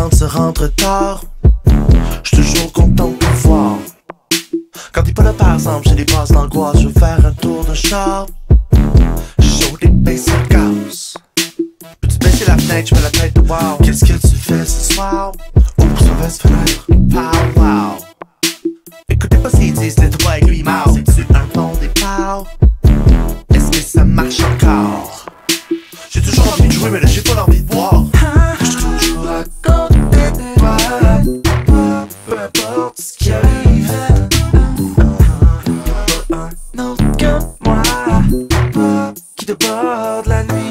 se rentre tard. J'suis toujours content de te voir. Quand t'es pas là par exemple, j'ai des passes d'angoisse. Je veux faire un tour de char. J'ai chaud des baisser le gaz. Peux-tu baisser la fenêtre, j'mets la tête de wow. Qu'est-ce que tu fais ce soir? Ouvre sa veste fenêtre, pow wow. Écoutez pas ce qu'ils disent, les trois avec lui mort. C'est-tu un bon départ? Est-ce que ça marche encore? J'ai toujours envie de jouer mais là j'ai pas l'envie de boire. J'suis toujours à côté de toi. Peu importe ce qui arrive. Y'a pas un autre que moi qui déborde la nuit.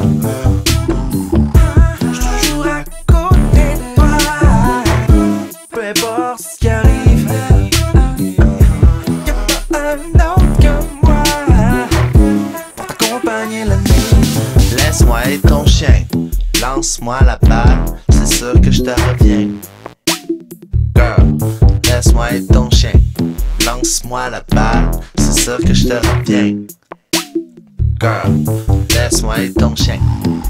J'suis toujours à côté de toi. Peu importe ce qui arrive. Y'a pas un autre que moi pour t'accompagner la nuit. Laisse-moi être ton chien, lance-moi la balle, c'est sûr que je te reviens. Girl, laisse-moi être ton chien, lance-moi la balle, c'est sûr que je te reviens. Girl, laisse-moi être ton chien.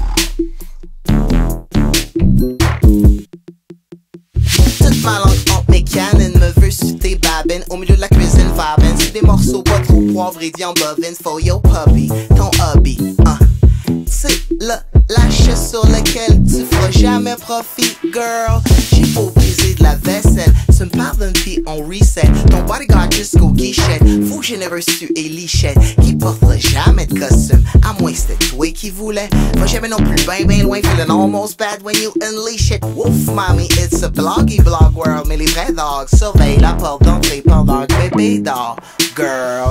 Toute ma langue entre mes canines me veut sur tes babines. Au milieu de la cuisine vabine. C'est des morceaux pas trop poivrés, viande bovine. For your puppy, ton hobby. C'est le lâche sur lequel tu feras jamais profit, girl. J'ai beau briser de la vaisselle, tu me parles d'une fille en reset. Ton bodyguard jusqu'au guichet, fou généreux su et lichette, qui portera jamais de costume, à moins que c'était toi qui voulais. Va jamais non plus ben loin, feeling almost bad when you unleash it. Woof, mommy, it's a bloggy blog world, mais les vrais dogs surveillent la porte d'entrée pendant que bébé dort, girl.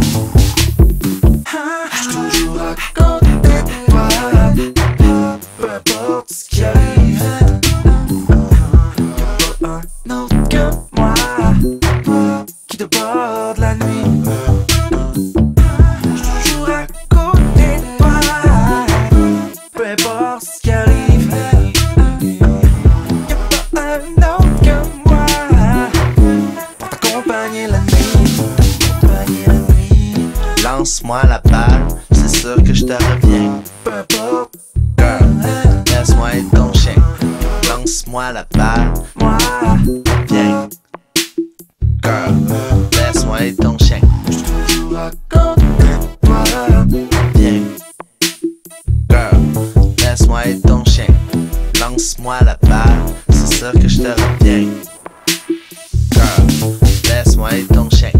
J'suis toujours à côté de toi. Peu importe ce qui arrive. Y'a pas un autre que moi qui déborde la nuit. J'suis toujours à côté de toi. Peu importe ce qui arrive. Y'a pas un autre que moi pour t'accompagner la nuit. Lance-moi la balle, c'est sûr que je te reviens. Peu importe, girl, laisse-moi être ton chien. Lance-moi la balle, moi, viens. Girl, laisse-moi être ton chien. J'suis toujours à côté de toi. Viens. Girl, laisse-moi être ton chien. Lance-moi la balle, c'est sûr que je te reviens. Girl, laisse-moi être ton chien.